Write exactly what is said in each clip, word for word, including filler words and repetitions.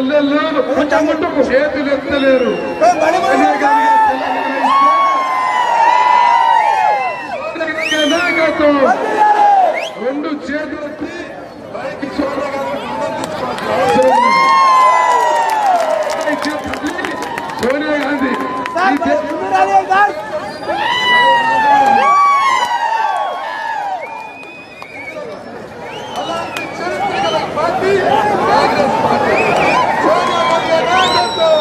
చెల్లెలు లేదు, చేతులు ఎత్తలేరు. నాయకత్వం రెండు చేతులు ఎత్తి పైకి సోనియా గాంధీ అలాంటి చరిత్ర గల party Congress party. Sonia Gandhi నాయకత్వం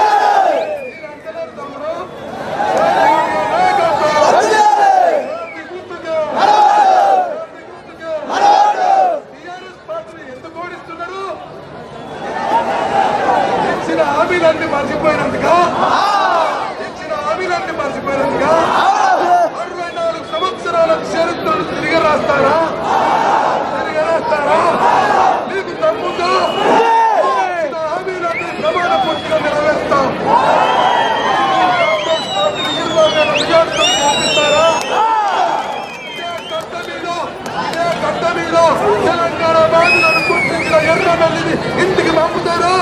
ఇచ్చిన హామీలన్నీ మర్చిపోయినందుగా ఇచ్చిన హామీలన్నీ మర్చిపోయినందుగా అరవై నాలుగు సంవత్సరాల చరిత్రను తిరిగి రాస్తారా తిరిగి రాస్తారా మీకు తమ్ముందో ఇచ్చిన హామీలన్నీ ప్రమాణ పూర్తిగా నెరవేరుస్తాం. విజయాన్ని చూపిస్తారా? ఇదే గడ్డ మీద ఇదే గడ్డ మీద తెలంగాణ బాధలను గుర్తించిన ఎర్రనల్లిని ఇంటికి పంపుతారా?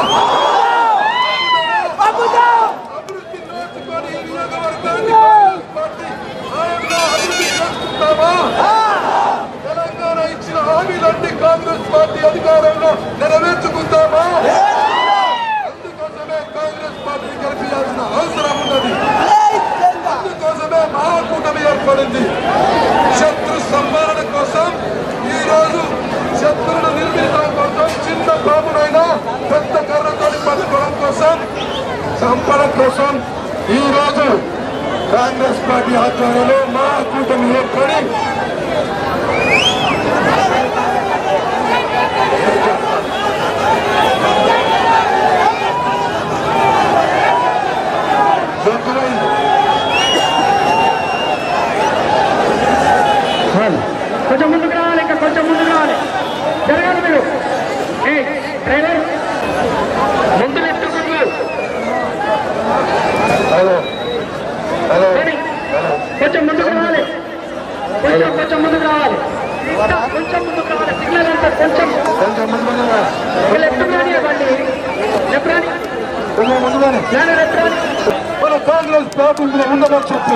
అభివృద్ధి నోచుకొని నియోజకవర్గాన్ని పార్టీ ఆయనలో అభివృద్ధి చేసుకుంటామా? తెలంగాణ ఇచ్చిన హామీలన్నీ కాంగ్రెస్ పార్టీ అధికారంలో నెరవేర్చుకుంటామా? అందుకోసమే కాంగ్రెస్ పార్టీ గెలిపించాల్సిన అవసరం ఉన్నది. అందుకోసమే మహాకూటమి ఏర్పడింది. శత్రు సంహరణ కోసం ఈ రోజు శత్రువును నిర్మించడం కోసం చిన్న బాబునైనా పెద్ద కర్రతోటి పట్టుకోవడం కోసం సంపడం కోసం ఈ రోజు కాంగ్రెస్ పార్టీ ఆధ్వర్యంలో మహాకూటమి ఏర్పడి కొంచెం ముందుకు రావాలి, ఇంకా కొంచెం ముందుకు రావాలి. జరగాలి మీరు డ్రైవర్ ముందు ఎత్తుకుంటూ కొంచెం ముందుకు రావాలి. కొంచెం కొంచెం ముందుకు రావాలి. కొంచెం ముందుకు రావాలి. సిగ్నల్ అంతా కొంచెం వీళ్ళు ఎత్తు రానివ్వండి. ఎప్పుడని మన కాంగ్రెస్ పార్టీ ఉండదని చెప్పి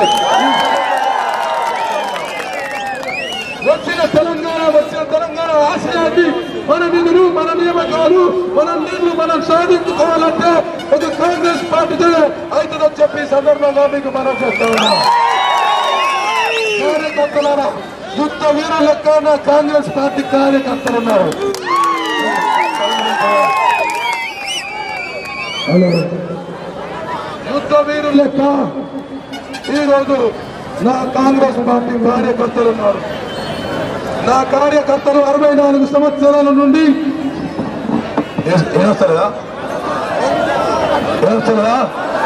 వచ్చిన తెలంగాణ వచ్చిన తెలంగాణ ఆశయాన్ని మన నిధులు మన నియామకాలు మన నీళ్లు మనం సాధించుకోవాలంటే ఒక కాంగ్రెస్ పార్టీతో అవుతుందని చెప్పి సందర్భంగా మీకు మనం చేస్తా ఉన్నాం. కార్యకర్తలారా యుద్ధ వీరు లెక్క నా కాంగ్రెస్ పార్టీ కార్యకర్తలు ఉన్నారు. యుద్ధ వీరు లెక్క ఈరోజు నా కాంగ్రెస్ పార్టీ కార్యకర్తలు ఉన్నారు. నా కార్యకర్తలు అరవై నాలుగు సంవత్సరాల నుండి ఏమొస్తారా ఏమొస్తారా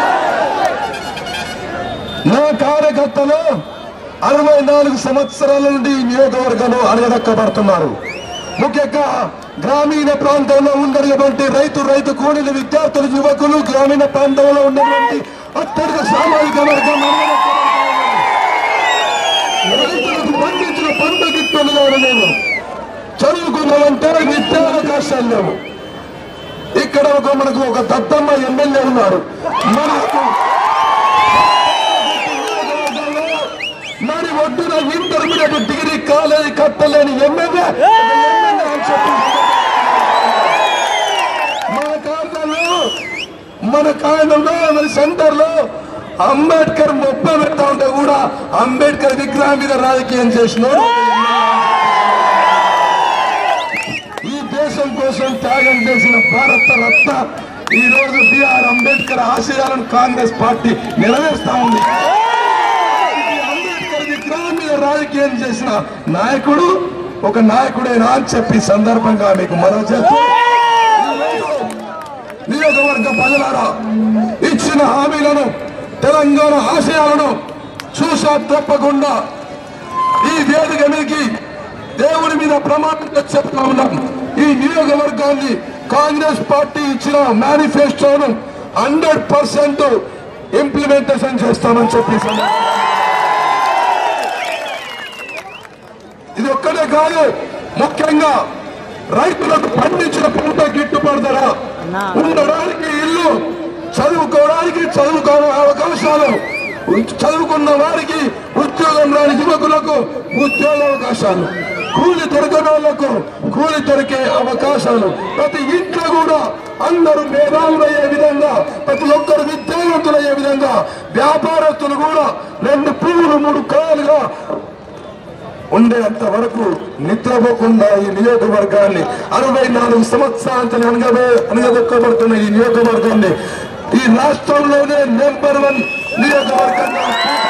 నా కార్యకర్తలు అరవై నాలుగు సంవత్సరాల నుండి నియోజకవర్గంలో అడగదక్కబడుతున్నారు. ముఖ్యంగా గ్రామీణ ప్రాంతంలో ఉన్నటువంటి రైతు రైతు కూలీల విద్యార్థులు యువకులు గ్రామీణ ప్రాంతంలో ఉన్నటువంటి అత్యధిక సామాజిక వర్గం రైతులకు పండించిన పంట గిట్టులు లేవు. చదువుకున్నామంటే విద్యావకాశాలు లేవు. ఇక్కడ ఒక మనకు ఒక దత్తమ్మ ఎమ్మెల్యే ఉన్నారు. మనకు మరి ఒడ్డున ఇంటర్మీడియట్ డిగ్రీ కాలేజీ కట్టలేని ఎమ్మెల్యే మన కారణంలో మన కారణంలో మన సెంటర్ లో అంబేద్కర్ మొప్ప పెడతా ఉంటే కూడా అంబేద్కర్ విగ్రహం మీద రాజకీయం చేసినాడు. ఈ దేశం కోసం త్యాగం చేసిన భారత రత్న ఈ రోజు బిఆర్ అంబేద్కర్ ఆశయాలను కాంగ్రెస్ పార్టీ నెరవేరుస్తా ఉంది. అంబేద్కర్ విగ్రహం మీద రాజకీయం చేసిన నాయకుడు ఒక నాయకుడేనా అని చెప్పి సందర్భంగా మీకు మనవి చేస్తూ నియోజకవర్గ ప్రజలారా ఇచ్చిన హామీలను తెలంగాణ ఆశయాలను చూసా తప్పకుండా ఈ వేదిక మీదకి దేవుడి మీద ప్రమాణంగా చెప్తా ఉన్నాం. ఈ నియోజకవర్గాన్ని కాంగ్రెస్ పార్టీ ఇచ్చిన మేనిఫెస్టోను హండ్రెడ్ పర్సెంట్ ఇంప్లిమెంటేషన్ చేస్తామని చెప్పి ఇది ఒక్కటే కాదు, ముఖ్యంగా రైతులకు పండించిన పంట గిట్టుబాటు ధర ఉండడానికి ఇల్లు, చదువుకోవడానికి చదువుకోవడం అవకాశాలు, చదువుకున్న వారికి ఉద్యోగం రాని యువకులకు ఉద్యోగ అవకాశాలు, కూలి దొరకని వాళ్లకు కూలి దొరికే అవకాశాలు, ప్రతి ఇంట్లో కూడా అందరూ మేధావులయ్యే విధంగా, ప్రతి ఒక్కరు విద్యావంతులయ్యే విధంగా, వ్యాపారస్తులు కూడా రెండు పువ్వులు మూడు కాయలుగా ఉండేంత వరకు నిద్రపోకుండా ఈ నియోజకవర్గాన్ని అరవై నాలుగు సంవత్సరాలు అనగబే అనగదొక్కబడుతున్న ఈ నియోజకవర్గాన్ని ఈ రాష్ట్రంలోనే నెంబర్ వన్ నియోజకవర్గంగా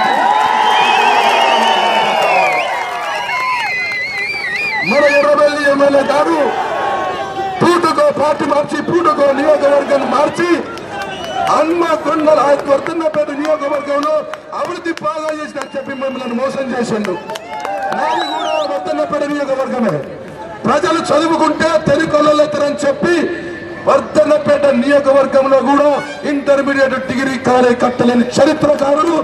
మన ఎర్రబెల్లి ఎమ్మెల్యే గారు పూటకో పార్టీ మార్చి పూటకో నియోజకవర్గాన్ని మార్చి హన్మకొండల వర్ధన్నపేట నియోజకవర్గంలో అభివృద్ధి బాగా చేసినని చెప్పి మిమ్మల్ని మోసం చేసిండు. నాది కూడా వర్ధన్నపేట నియోజకవర్గమే. ప్రజలు చదువుకుంటే తెలుగులెత్తరని చెప్పి వర్ధన్నపేట నియోజకవర్గంలో కూడా ఇంటర్మీడియట్ డిగ్రీ కాలే కట్టలేని చరిత్రకారులు.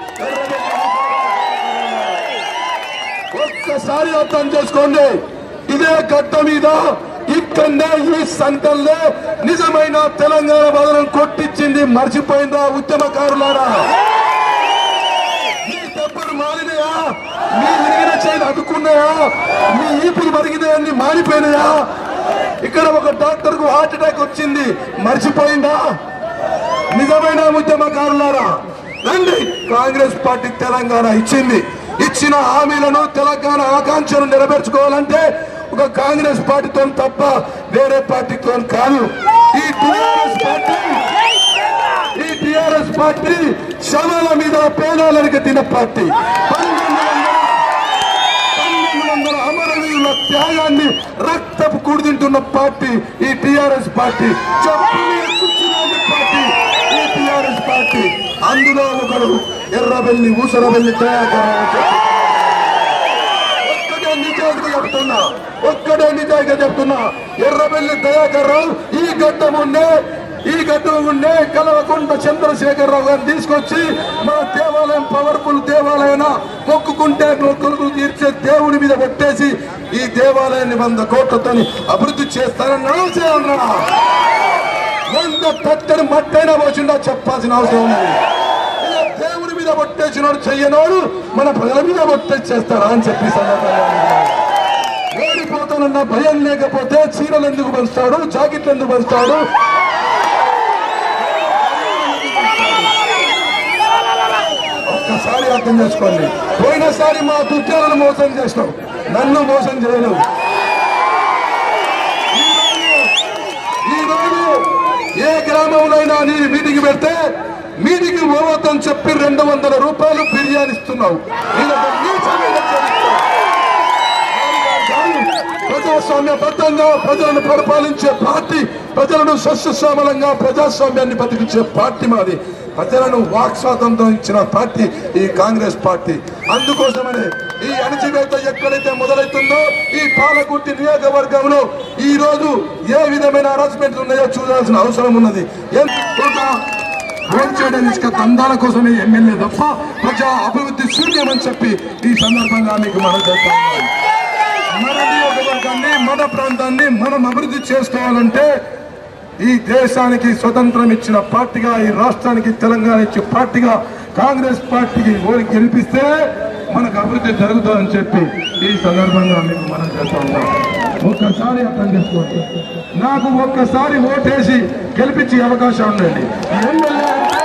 ఒక్కసారి అర్థం చేసుకోండి, ఇదే గడ్డ మీద ఇక్కడనే ఈ సంఘంలో నిజమైన తెలంగాణ వాదనం కొట్టించింది మర్చిపోయిందా ఉద్యమకారులారా? మీ దెబ్బలు మారినాయా? మీ ఇరిగిన చేయి అదుకున్నాయా? మీ ఈపులు మరిగినాయన్ని మారిపోయినాయా? ఇక్కడ ఒక డాక్టర్ కు హార్ట్ అటాక్ వచ్చింది, మర్చిపోయిందా? నిజమైన ఉద్యమకారులారా రండి. కాంగ్రెస్ పార్టీ తెలంగాణ ఇచ్చింది, ఇచ్చిన హామీలను తెలంగాణ ఆకాంక్షను నెరవేర్చుకోవాలంటే ఒక కాంగ్రెస్ పార్టీతో తప్ప వేరే పార్టీతో కాదు. ఈ టిఆర్ఎస్ పార్టీ ఈ టిఆర్ఎస్ పార్టీ శవాల మీద పేనాలకు తిన పార్టీ. పంతొమ్మిది వందల అమరవీరుల త్యాగాన్ని రక్తపు కూడుతింటున్న పార్టీ ఈ టిఆర్ఎస్ పార్టీ. పార్టీ ఈ టిఆర్ఎస్ పార్టీ. అందులో ఒకడు ఎర్రబెల్లి ఊసరబెల్లి తయారు చెప్తున్నా, ఒక్కడే నిజాయిగా చెప్తున్నా. ఎర్రబెల్లి దయాకర్ రావు ఈ గడ్డ ఉండే ఈ గడ్డ ఉండే కలవకుంట చంద్రశేఖరరావు గారిని తీసుకొచ్చి మన దేవాలయం పవర్ఫుల్ దేవాలయం మొక్కుకుంటే మొక్కులు తీర్చే దేవుడి మీద పెట్టేసి ఈ దేవాలయాన్ని వంద కోట్లతో అభివృద్ధి చేస్తారని ఆలోచన వంద తట్టని మట్టైనా పోసిండా చెప్పాల్సిన అవసరం ఉంది. దేవుడి మీద కొట్టేసినోడు చెయ్యనోడు మన ప్రజల మీద కొట్టేసేస్తారా అని చెప్పి ఓడిపోతానన్న భయం లేకపోతే చీరలు ఎందుకు పంచుతాడు, జాకెట్లు ఎందుకు పంచుతాడు? ఒక్కసారి అర్థం చేసుకోండి. పోయినసారి మా దుర్జాలను మోసం చేసినావు, నన్ను మోసం చేయలేవు. ఈరోజు ఏ గ్రామంలో నీ మీటింగ్ పెడితే మీటింగ్ పోవద్దని చెప్పి రెండు వందల రూపాయలు బిర్యానీ ఇస్తున్నావు. ప్రజాస్వామ్యబద్ధంగా ప్రజలను పరిపాలించే పార్టీ, ప్రజలను సస్యశ్యామలంగా ప్రజాస్వామ్యాన్ని బతికించే పార్టీ మాది. ప్రజలను వాక్ స్వాతంత్రం ఇచ్చిన పార్టీ ఈ కాంగ్రెస్ పార్టీ. అందుకోసమని ఈ అణచివేత ఎక్కడైతే మొదలవుతుందో ఈ పాలకుర్తి నియోజకవర్గంలో ఈ రోజు ఏ విధమైన హరాస్మెంట్స్ ఉన్నాయో చూడాల్సిన అవసరం ఉన్నది. ఓట్ చేయడానికి దందాల కోసమే ఎమ్మెల్యే తప్ప ప్రజా అభివృద్ధి శూన్యమని చెప్పి ఈ సందర్భంగా మీకు మనం చేస్తాం. మన నియోజకవర్గాన్ని మన ప్రాంతాన్ని మనం అభివృద్ధి చేసుకోవాలంటే ఈ దేశానికి స్వతంత్రం ఇచ్చిన పార్టీగా, ఈ రాష్ట్రానికి తెలంగాణ ఇచ్చే పార్టీగా కాంగ్రెస్ పార్టీకి ఓడి గెలిపిస్తే మనకు అభివృద్ధి జరుగుతుందని చెప్పి ఈ సందర్భంగా మీకు మనం చేస్తా ఉంటాం. ఒక్కసారి అర్థం చేసుకోండి, నాకు ఒక్కసారి ఓటేసి గెలిపించే అవకాశం ఉండండి. ఎమ్మెల్యే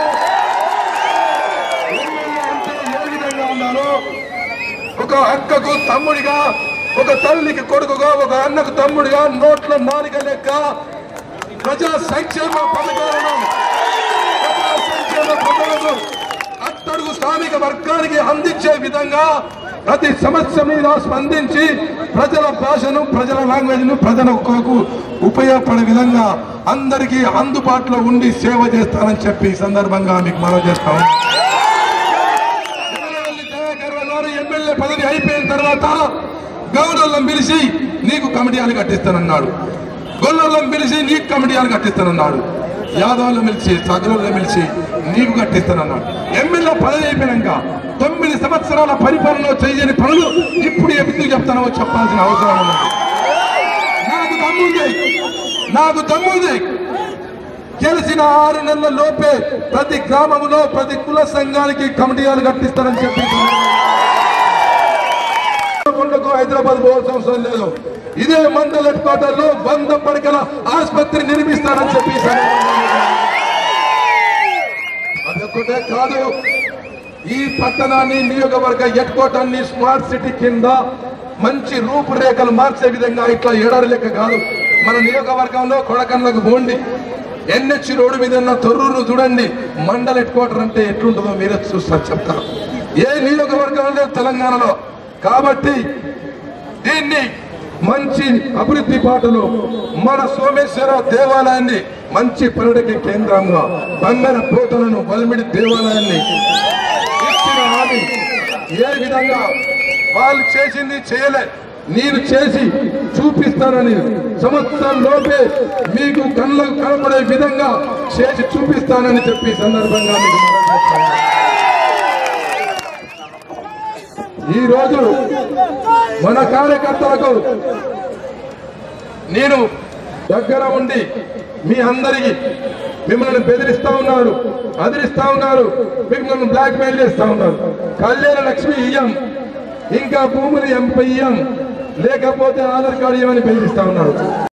అంటే ఏ విధంగా ఉన్నారో ఒక అక్కకు తమ్ముడిగా, ఒక తల్లికి కొడుకుగా, ఒక అన్నకు తమ్ముడిగా నోట్ల నాలుక లెక్క ప్రజా సంక్షేమ పథకాలను ప్రజా సంక్షేమ పథకాలను అట్టడుగు శ్రామిక వర్గానికి అందించే విధంగా ప్రతి సమస్య మీద స్పందించి ప్రజల భాషను, ప్రజల లాంగ్వేజ్ ను ప్రజలకు ఉపయోగపడే విధంగా అందరికీ అందుబాటులో ఉండి సేవ చేస్తానని చెప్పి ఈ సందర్భంగా మీకు మనం చేస్తాం. ఎమ్మెల్యే పదవి అయిపోయిన తర్వాత గౌరవం పిలిచి నీకు కమిటీలు కట్టిస్తానన్నాడు, గొల్లలను పిలిచి నీకు కమిటీలు కట్టిస్తానన్నాడు, యాదవులను పిలిచి సగరులను పిలిచి నీకు కట్టిస్తానన్నాడు. ఎమ్మెల్యే పదవి అయిపోయినాక తొమ్మిది సంవత్సరాల పరిపాలన చేయని పనులు ఇప్పుడు ఎందుకు చెప్తానో చెప్పాల్సిన అవసరం ఉన్నది. నాకు దమ్ముంది నాకు దమ్ముంది గెలిచిన ఆరు నెలల లోపే ప్రతి గ్రామంలో ప్రతి కుల సంఘానికి కమిటీలు కట్టిస్తారని చెప్పి హైదరాబాద్ పోవాల్సిన అవసరం లేదు. ఇదే మండల హెడ్ క్వార్టర్ లో వంద పడకల ఆసుపత్రి నిర్మిస్తారని చెప్పి అదొక్కటే కాదు, ఈ పట్టణాన్ని నియోజకవర్గ హెడ్ క్వార్టర్ ని స్మార్ట్ సిటీ కింద మంచి రూపురేఖలు మార్చే విధంగా ఇట్లా ఏడాది లెక్క కాదు. మన నియోజకవర్గంలో కొడకన్లకు పోండి, ఎన్హెచ్ రోడ్డు మీద ఉన్న తొర్రూరు చూడండి, మండల హెడ్ క్వార్టర్ అంటే ఎట్లుంటుందో మీరే చూస్తారు చెప్తారు. ఏ నియోజకవర్గం లేదు తెలంగాణలో. కాబట్టి దీన్ని మంచి అభివృద్ధి బాటలో మన సోమేశ్వర దేవాలయాన్ని మంచి పర్యాటక కేంద్రంగా, బంగార పోతలను బల్మిడి దేవాలయాన్ని ఇచ్చిన హామీ ఏ విధంగా వాళ్ళు చేసింది చేయలే, నేను చేసి చూపిస్తానని సంవత్సరం లోపే మీకు కళ్ళకు కనపడే విధంగా చేసి చూపిస్తానని చెప్పి సందర్భంగా మీకు ఈ రోజు మన కార్యకర్తలకు నేను దగ్గర ఉండి మీ అందరికి మిమ్మల్ని బెదిరిస్తా ఉన్నారు, అదిరిస్తా ఉన్నారు, మిమ్మల్ని బ్లాక్ మెయిల్ చేస్తా ఉన్నారు. కళ్యాణ లక్ష్మి ఇయ్యం, ఇంకా భూములు ఎంపై ఇయ్యం, లేకపోతే ఆధార్ కార్డు ఇవ్వని బెదిరిస్తా ఉన్నారు.